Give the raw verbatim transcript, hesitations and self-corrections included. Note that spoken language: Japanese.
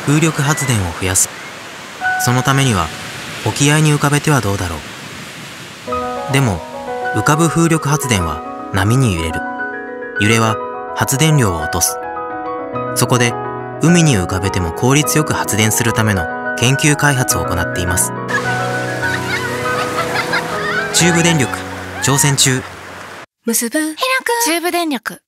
風力発電を増やす。そのためには沖合に浮かべてはどうだろう。でも浮かぶ風力発電は波に揺れる。揺れは発電量を落とす。そこで海に浮かべても効率よく発電するための研究開発を行っています。中部電力挑戦中。 結ぶ、開く、中部電力。